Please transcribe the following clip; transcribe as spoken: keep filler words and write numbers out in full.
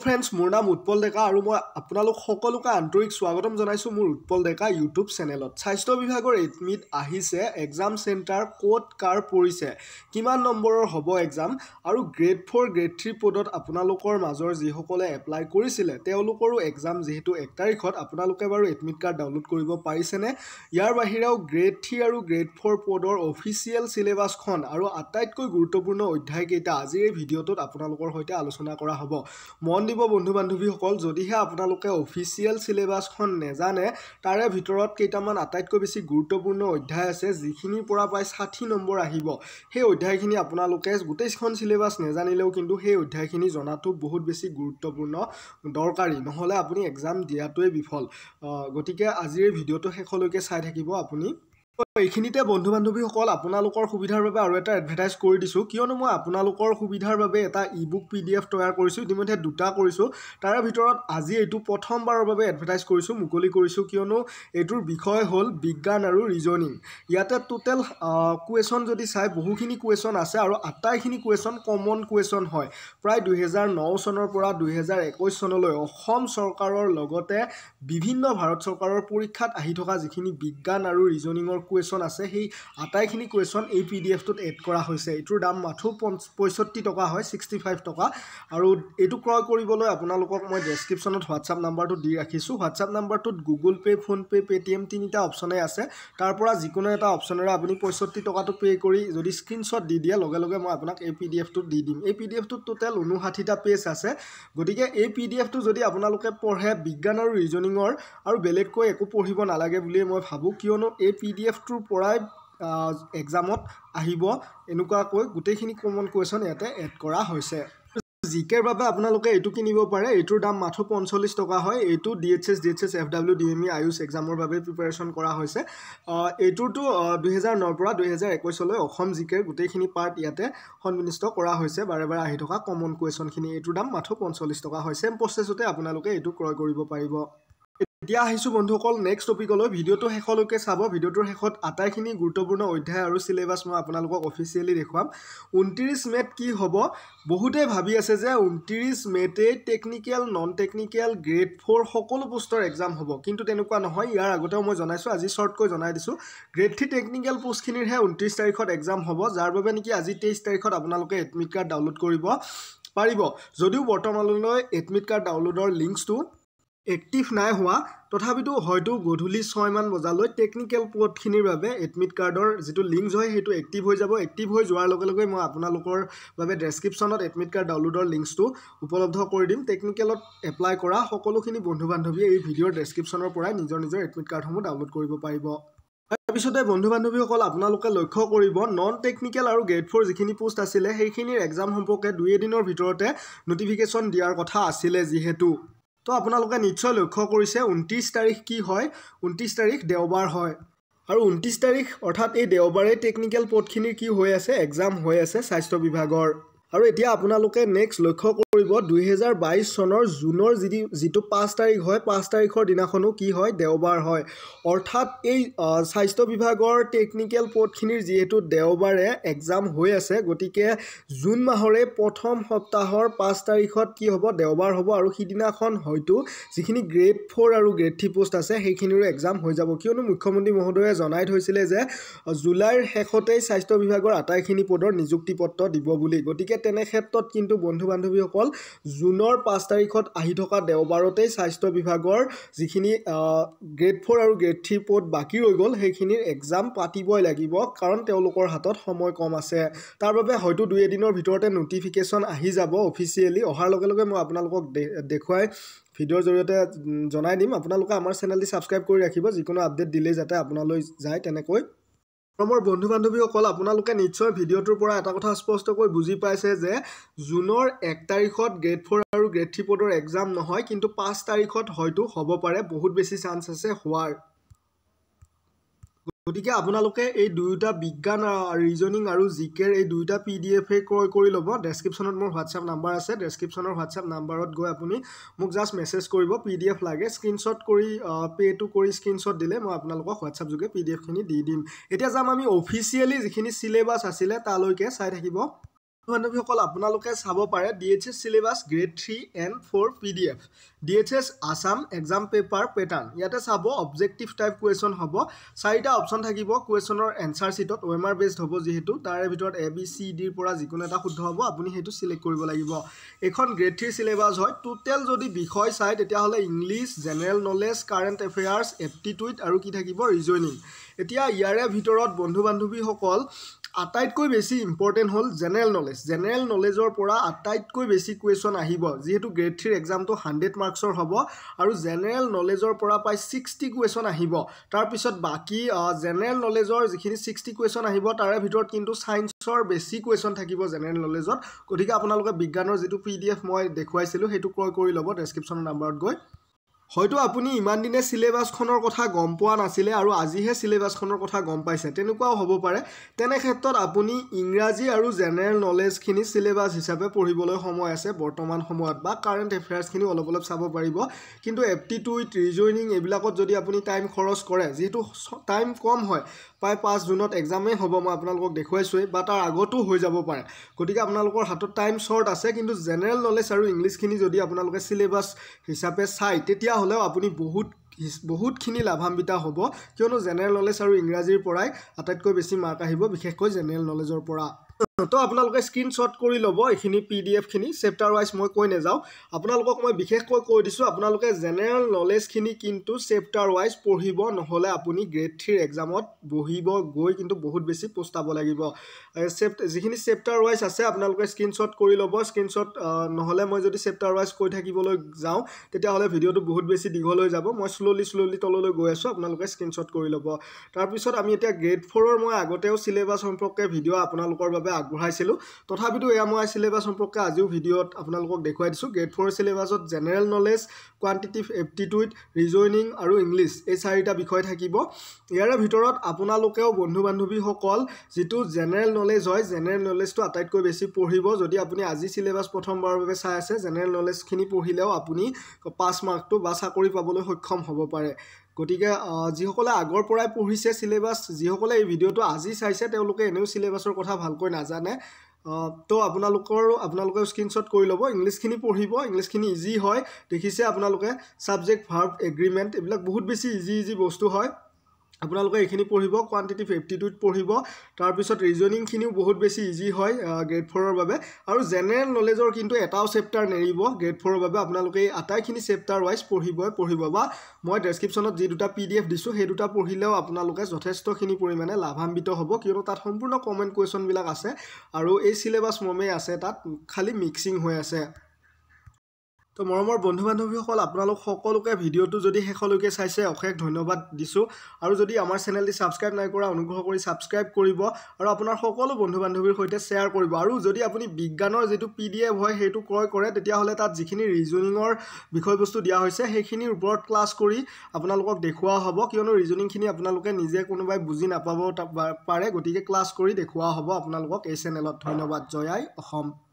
Friends मोर नाम उत्पल डेका और मैं आपनालोक सकलोके आंतरिक स्वागतम जनाइছো मोर उत्पल डेका यूट्यूब चेनेलत। स्वास्थ्य विभागर एडमिट आहिसे एग्जाम सेंटर कोड कार परिसे किमान नम्बरर हबो एग्जाम और ग्रेड फोर ग्रेड थ्री पदत आपनालोकर माजर जिসকলে एप्लाई কৰিছিলে তেওলোকৰো एग्जाम जेहेतु एक तारिखत आपनालोके बारु एडमिट कार्ड डाउनलोड কৰিব পাৰিছেনে। ইয়াৰ বাহিৰেও ग्रेड थ्री और ग्रेड फोर पदर অফিচিয়েল সিলেবাসখন और আটাইতকৈ গুৰুত্বপূৰ্ণ অধ্যায় কেইটা আজিৰ এই ভিডিঅটোত আপোনালোকৰ সৈতে আলোচনা কৰা হ'ব। মন দিব বন্ধু বান্ধৱীসকল, যদিহে আপোনালোকে অফিচিয়েল সিলেবাসখন নেজানে তাৰে ভিতৰত কেইটামান আটাইতকৈ বেছি গুৰুত্বপূৰ্ণ অধ্যায় আছে যিখিনিৰ পৰা প্ৰায় ষাঠি নম্বৰ আহিব। সেই অধ্যায়খিনি আপোনালোকে গোটেইখন সিলেবাস নেজানিলেও কিন্তু সেই অধ্যায়খিনি জনাটো বহুত বেছি গুৰুত্বপূৰ্ণ দৰকাৰী, নহলে আপুনি এক্সাম দিয়াটোৱে বিফল। গতিকে আজিৰ ভিডিঅটো শেষলৈকে চাই থাকিব আপুনি। এইখিনিতে বন্ধু বান্ধৱীসকল আপোনালোকৰ সুবিধাৰ বাবে আৰু এটা এডভাৰটাইজ কৰি দিছোঁ, কিয়নো মই আপোনালোকৰ সুবিধাৰ বাবে এটা e book P D F তৈয়াৰ কৰিছোঁ, ইতিমধ্যে দুটা কৰিছোঁ। তাৰে ভিতৰত আজি এইটো প্ৰথমবাৰৰ বাবে এডভাৰটাইজ কৰিছোঁ, মুকলি কৰিছোঁ, কিয়নো এইটোৰ বিষয় হ'ল বিজ্ঞান আৰু ৰিজনিং। ইয়াতে টোটেল কুৱেশ্যন যদি চাই বহুখিনি কুৱেশ্যন আছে আৰু আটাইখিনি কুৱেশ্যন কমন কুৱেশ্যন হয়। প্ৰায় দুহেজাৰ ন চনৰ পৰা দুহেজাৰ একৈছ চনলৈ অসম চৰকাৰৰ লগতে বিভিন্ন ভাৰত চৰকাৰৰ পৰীক্ষাত আহি থকা যিখিনি বিজ্ঞান আৰু ৰিজনিঙৰ কুৱেশ্যন আছে সেই আটাইখিনি কুৱেশ্যন এই পি ডি এফটোত এড কৰা হৈছে। এইটোৰ দাম মাথো পঁয়ষষ্ঠি টকা হয়, ছিক্সটি ফাইভ টকা। আৰু এইটো ক্ৰয় কৰিবলৈ আপোনালোকক মই ডেছক্ৰিপশ্যনত হোৱাটছআপ নাম্বাৰটো দি ৰাখিছোঁ। হোৱাটছআপ নাম্বাৰটোত গুগল পে', ফোনপে', পে'টিএম তিনিটা অপশ্যনেই আছে। তাৰ পৰা যিকোনো এটা অপশ্যনেৰে আপুনি পঁয়ষষ্ঠি টকাটো পে' কৰি যদি স্ক্ৰীনশ্বট দি দিয়ে লগে লগে মই আপোনাক এই পি ডি এফটোত দি দিম। এই পি ডি এফটোত টোটেল ঊনষাঠিটা পেজ আছে। গতিকে এই পি ডি এফটো যদি আপোনালোকে পঢ়ে বিজ্ঞান আৰু ৰিজনিঙৰ আৰু বেলেগকৈ একো পঢ়িব নালাগে বুলিয়ে মই ভাবোঁ, কিয়নো এই পি ডি এফটোৰ পৰাই এক্সামত আহিব এনেকুৱাকৈ গোটেইখিনি কমন কুৱেশ্যন ইয়াতে এড কৰা হৈছে। জিকেৰ বাবে আপোনালোকে এইটো কিনিব পাৰে, এইটোৰ দাম মাথো পঞ্চল্লিছ টকা হয়। এইটো D H S D H S F W D M E Ayush এক্সামৰ বাবে প্ৰিপেৰেশ্যন কৰা হৈছে। এইটোতো দুহেজাৰ নৰ পৰা দুহেজাৰ একৈছলৈ অসম জিকেৰ গোটেইখিনি পাৰ্ট ইয়াতে সন্নিৱিষ্ট কৰা হৈছে, বাৰে বাৰে আহি থকা কমন কুৱেশ্যনখিনি। এইটোৰ দাম মাথো পঞ্চল্লিছ টকা হয়। চেম প্ৰচেছতে আপোনালোকে এইটো ক্ৰয় কৰিব পাৰিব। এতিয়া আহিছোঁ বন্ধুসকল নেক্সট টপিকলৈ। ভিডিঅ'টো শেষলৈকে চাব। ভিডিঅ'টোৰ শেষত আটাইখিনি গুৰুত্বপূৰ্ণ অধ্যায় আৰু চিলেবাছ মই আপোনালোকক অফিচিয়েলি দেখুৱাম। ঊনত্ৰিছ মে'ত কি হ'ব, বহুতে ভাবি আছে যে ঊনত্ৰিছ মে'তে technical non technical grade four সকলো পোষ্টৰ এক্সাম হ'ব, কিন্তু তেনেকুৱা নহয়। ইয়াৰ আগতেও মই জনাইছোঁ, আজি শ্বৰ্টকৈ জনাই দিছোঁ। গ্ৰেড থ্ৰী টেকনিকেল পোষ্টখিনিৰহে ঊনত্ৰিছ তাৰিখত এক্সাম হ'ব, যাৰ বাবে নেকি আজি তেইছ তাৰিখত আপোনালোকে এডমিট কাৰ্ড ডাউনলোড কৰিব পাৰিব। যদিও বৰ্তমানলৈ এডমিট কাৰ্ড ডাউনলোডৰ লিংকছটো এক্টিভ নাই হোৱা, তথাপিতো হয়তো গধূলি ছয়মান বজালৈ টেকনিকেল পদখিনিৰ বাবে এডমিট কাৰ্ডৰ যিটো লিংক হয় সেইটো এক্টিভ হৈ যাব। এক্টিভ হৈ যোৱাৰ লগে লগে মই আপোনালোকৰ বাবে ডেছক্ৰিপশ্যনত এডমিট কাৰ্ড ডাউনলোডৰ লিংকছটো উপলব্ধ কৰি দিম। টেকনিকেলত এপ্লাই কৰা সকলোখিনি বন্ধু বান্ধৱীয়ে এই ভিডিঅ'ৰ ডেছক্ৰিপশ্যনৰ পৰাই নিজৰ নিজৰ এডমিট কাৰ্ডসমূহ ডাউনলোড কৰিব পাৰিব। তাৰপিছতে বন্ধু বান্ধৱীসকল আপোনালোকে লক্ষ্য কৰিব নন টেকনিকেল আৰু গ্ৰেড ফ'ৰ যিখিনি পোষ্ট আছিলে সেইখিনিৰ এক্সাম সম্পৰ্কে দুই এদিনৰ ভিতৰতে নটিফিকেশ্যন দিয়াৰ কথা আছিলে যিহেতু। তো আপোনালোকে নিশ্চয় লক্ষ্য কৰিছে ঊনত্ৰিছ তাৰিখ কি হয়, ঊনত্ৰিছ তাৰিখ দেওবাৰ হয়। আৰু ঊনত্ৰিছ তাৰিখ অৰ্থাৎ এই দেওবাৰে টেকনিকেল পদখিনিৰ কি হৈ আছে, এক্সাম হৈ আছে স্বাস্থ্য বিভাগৰ। আৰু এতিয়া আপোনালোকে নেক্সট লক্ষ্য কৰিব দুহেজাৰ বাইছ চনৰ জুনৰ যি যিটো পাঁচ তাৰিখ হয়, পাঁচ তাৰিখৰ দিনাখনো কি হয়, দেওবাৰ হয়। অৰ্থাৎ এই স্বাস্থ্য বিভাগৰ টেকনিকেল পদখিনিৰ যিহেতু দেওবাৰে এক্সাম হৈ আছে, গতিকে জুন মাহৰে প্ৰথম সপ্তাহৰ পাঁচ তাৰিখত কি হ'ব, দেওবাৰ হ'ব। আৰু সিদিনাখন হয়তো যিখিনি গ্ৰেড ফ'ৰ আৰু গ্ৰেড থ্ৰী পোষ্ট আছে সেইখিনিৰো এক্সাম হৈ যাব, কিয়নো মুখ্যমন্ত্ৰী মহোদয়ে জনাই থৈছিলে যে জুলাইৰ শেষতেই স্বাস্থ্য বিভাগৰ আটাইখিনি পদৰ নিযুক্তি পত্ৰ দিব বুলি। গতিকে তেনে ক্ষেত্ৰত কিন্তু বন্ধু বান্ধৱীসকল জুনৰ পাঁচ তাৰিখত আহি থকা দেওবাৰতেই স্বাস্থ্য বিভাগৰ যিখিনি গ্ৰেড ফ'ৰ আৰু গ্ৰেড থ্ৰী পদ বাকী ৰৈ গ'ল সেইখিনিৰ এক্সাম পাতিবই লাগিব, কাৰণ তেওঁলোকৰ হাতত সময় কম আছে। তাৰ বাবে হয়তো দুই এদিনৰ ভিতৰতে নটিফিকেশ্যন আহি যাব অফিচিয়েলি। অহাৰ লগে লগে মই আপোনালোকক দেখুৱাই ভিডিঅ'ৰ জৰিয়তে জনাই দিম। আপোনালোকে আমাৰ চেনেলটি ছাবস্ক্ৰাইব কৰি ৰাখিব, যিকোনো আপডেট দিলেই যাতে আপোনালৈ যায় তেনেকৈ। মোৰ বন্ধু বান্ধৱীসকল আপোনালোকে নিশ্চয় ভিডিঅ'টোৰ পৰা এটা কথা স্পষ্টকৈ বুজি পাইছে যে জুনৰ এক তাৰিখত গ্ৰেড ফ'ৰ আৰু গ্ৰেড থ্ৰী পদৰ এক্সাম নহয়, কিন্তু পাঁচ তাৰিখত হয়তো হ'ব পাৰে, বহুত বেছি চান্স আছে হোৱাৰ। গতিকে আপোনালোকে এই দুয়োটা বিজ্ঞান ৰিজনিং আৰু জিকেৰ এই দুয়োটা পি ডি এফে ক্ৰয় কৰি ল'ব। ডেছক্ৰিপশ্যনত মোৰ হোৱাটছআপ নাম্বাৰ আছে, ডেছক্ৰিপশ্যনৰ হোৱাটছআপ নাম্বাৰত গৈ আপুনি মোক জাষ্ট মেছেজ কৰিব, পি ডি এফ লাগে, স্ক্ৰীনশ্বট কৰি পে'টো কৰি স্ক্ৰীনশ্বট দিলে মই আপোনালোকক হোৱাটছআপ যোগে পি ডি এফখিনি দি দিম। এতিয়া যাম আমি অফিচিয়েলি যিখিনি চিলেবাছ আছিলে তালৈকে, চাই থাকিব। বান্ধৱীসকল আপোনালোকে চাব পাৰে DHS syllabus grade three and four P D F DHS Assam exam paper pattern ইয়াতে চাব অবজেক্টিভ টাইপ কুৱেশ্যন হ'ব চাৰিটা অপশ্যন থাকিব কুৱেশ্যনৰ এনচাৰ ছিটত অ' এম আৰ বেছড হ'ব যিহেতু তাৰে ভিতৰত এ বি চি ডিৰ পৰা যিকোনো এটা শুদ্ধ হ'ব আপুনি সেইটো চিলেক্ট কৰিব লাগিব এখন গ্ৰেড থ্ৰী চিলেবাছ হয় টোটেল যদি বিষয় চাই তেতিয়াহ'লে English general knowledge current affairs aptitude আৰু কি থাকিব ৰিজনিং এতিয়া ইয়াৰে ভিতৰত বন্ধু বান্ধৱীসকল আটাইতকৈ বেছি ইম্পৰ্টেণ্ট হ'ল জেনেৰেল নলেজ জেনেৰেল নলেজৰ পৰা আটাইতকৈ বেছি কুৱেশ্যন আহিব যিহেতু গ্ৰেড থ্ৰীৰ এক্সামটো হাণ্ড্ৰেড মাৰ্কছৰ হ'ব আৰু জেনেৰেল নলেজৰ পৰা প্ৰায় ছিক্সটি কুৱেশ্যন আহিব তাৰপিছত বাকী জেনেৰেল নলেজৰ যিখিনি ছিক্সটি কুৱেশ্যন আহিব তাৰে ভিতৰত কিন্তু ছায়েন্সৰ বেছি কুৱেশ্যন থাকিব জেনেৰেল নলেজত গতিকে আপোনালোকে বিজ্ঞানৰ যিটো পি ডি এফ মই দেখুৱাইছিলোঁ সেইটো ক্ৰয় কৰি ল'ব ডেছক্ৰিপশ্যনৰ নাম্বাৰত গৈ হয়তো আপুনি ইমান দিনে চিলেবাছখনৰ কথা গম পোৱা নাছিলে আৰু আজিহে চিলেবাছখনৰ কথা গম পাইছে তেনেকুৱাও হ'ব পাৰে তেনে ক্ষেত্ৰত আপুনি ইংৰাজী আৰু জেনেৰেল নলেজখিনি চিলেবাছ হিচাপে পঢ়িবলৈ সময় আছে বৰ্তমান সময়ত বা কাৰেণ্ট এফেয়াৰ্ছখিনি অলপ অলপ চাব পাৰিব কিন্তু এপ্টিটিউড ৰিজনিং এইবিলাকত যদি আপুনি টাইম খৰচ কৰে যিহেতু টাইম কম হয় প্ৰায় পাঁচ জুনত এক্সামেই হ'ব মই আপোনালোকক দেখুৱাইছোঁৱেই বা তাৰ আগতো হৈ যাব পাৰে গতিকে আপোনালোকৰ হাতত টাইম শ্বৰ্ট আছে কিন্তু জেনেৰেল নলেজ আৰু ইংলিছখিনি যদি আপোনালোকে চিলেবাছ হিচাপে চাই তেতিয়াহ'লেও আপুনি বহুত বহুতখিনি লাভান্বিত হ'ব কিয়নো জেনেৰেল নলেজ আৰু ইংৰাজীৰ পৰাই আটাইতকৈ বেছি মাৰ্ক আহিব বিশেষকৈ জেনেৰেল নলেজৰ পৰা তো আপোনালোকে স্ক্ৰীনশ্বট কৰি ল'ব এইখিনি পি ডি এফখিনি চেপ্টাৰ ৱাইজ মই কৈ নাযাওঁ আপোনালোকক মই বিশেষকৈ কৈ দিছোঁ আপোনালোকে জেনেৰেল নলেজখিনি কিন্তু চেপ্টাৰ ৱাইজ পঢ়িব নহ'লে আপুনি গ্ৰেড থ্ৰীৰ এক্সামত বহিব গৈ কিন্তু বহুত বেছি পস্তাব লাগিব চেপ যিখিনি চেপ্টাৰ ৱাইজ আছে আপোনালোকে স্ক্ৰীনশ্বট কৰি ল'ব স্ক্ৰীনশ্বট নহ'লে মই যদি চেপ্টাৰ ৱাইজ কৈ থাকিবলৈ যাওঁ তেতিয়াহ'লে ভিডিঅ'টো বহুত বেছি দীঘল হৈ যাব মই শ্ল'লি শ্ল'লি তললৈ গৈ আছোঁ আপোনালোকে স্ক্ৰীনশ্বট কৰি ল'ব তাৰপিছত আমি এতিয়া গ্ৰেড ফ'ৰৰ মই আগতেও চিলেবাছ সম্পৰ্কে ভিডিঅ' আপোনালোকৰ বাবে আগবঢ়াইছিলোঁ তথাপিতো এয়া মই চিলেবাছ সম্পৰ্কে আজিও ভিডিঅ'ত আপোনালোকক দেখুৱাই দিছোঁ গ্ৰেড ফ'ৰ চিলেবাছত general knowledge quantitative aptitude reasoning আৰু ইংলিছ এই চাৰিটা বিষয় থাকিব ইয়াৰে ভিতৰত আপোনালোকেও বন্ধু বান্ধৱীসকল যিটো জেনেৰেল নলেজ হয় জেনেৰেল নলেজটো আটাইতকৈ বেছি পঢ়িব যদি আপুনি আজি চিলেবাছ প্ৰথমবাৰৰ বাবে চাই আছে জেনেৰেল নলেজখিনি পঢ়িলেও আপুনি পাছ মাৰ্কটো বা চাকৰি পাবলৈ সক্ষম হ'ব পাৰে গতিকে যিসকলে আগৰ পৰাই পঢ়িছে চিলেবাছ যিসকলে এই ভিডিঅ'টো আজি চাইছে তেওঁলোকে এনেও চিলেবাছৰ কথা ভালকৈ নাজানে তো আপোনালোকৰো আপোনালোকে স্ক্ৰীনশ্বট কৰি ল'ব ইংলিছখিনি পঢ়িব ইংলিছখিনি ইজি হয় দেখিছে আপোনালোকে ছাবজেক্ট ভাৰ্ব এগ্ৰিমেণ্ট এইবিলাক বহুত বেছি ইজি ইজি বস্তু হয় আপোনালোকে এইখিনি পঢ়িব কোৱান্টিটিভ এপ্টিটিউড পঢ়িব তাৰপিছত ৰিজনিংখিনিও বহুত বেছি ইজি হয় গ্ৰেড ফ'ৰৰ বাবে আৰু জেনেৰেল নলেজৰ কিন্তু এটাও চেপ্টাৰ নেৰিব গ্ৰেড ফ'ৰৰ বাবে আপোনালোকে এই আটাইখিনি চেপ্টাৰ ৱাইজ পঢ়িবই পঢ়িব বা মই ডেছক্ৰিপশ্যনত যি দুটা পি ডি এফ দিছোঁ সেই দুটা পঢ়িলেও আপোনালোকে যথেষ্টখিনি পৰিমাণে লাভান্বিত হ'ব কিয়নো তাত সম্পূৰ্ণ কমেণ্ট কুৱেশ্যনবিলাক আছে আৰু এই চিলেবাছ মৰ্মেই আছে তাত খালি মিক্সিং হৈ আছে তো মৰমৰ বন্ধু বান্ধৱীসকল আপোনালোক সকলোকে ভিডিঅ'টো যদি শেষলৈকে চাইছে অশেষ ধন্যবাদ দিছোঁ আৰু যদি আমাৰ চেনেলটি ছাবস্ক্ৰাইব নাই কৰা অনুগ্ৰহ কৰি ছাবস্ক্ৰাইব কৰিব আৰু আপোনাৰ সকলো বন্ধু বান্ধৱীৰ সৈতে শ্বেয়াৰ কৰিব আৰু যদি আপুনি বিজ্ঞানৰ যিটো পি ডি এফ হয় সেইটো ক্ৰয় কৰে তেতিয়াহ'লে তাত যিখিনি ৰিজনিঙৰ বিষয়বস্তু দিয়া হৈছে সেইখিনিৰ ওপৰত ক্লাছ কৰি আপোনালোকক দেখুওৱা হ'ব কিয়নো ৰিজনিংখিনি আপোনালোকে নিজে কোনোবাই বুজি নাপাব পাৰে গতিকে ক্লাছ কৰি দেখুওৱা হ'ব আপোনালোকক এই চেনেলত ধন্যবাদ জয় আই অসম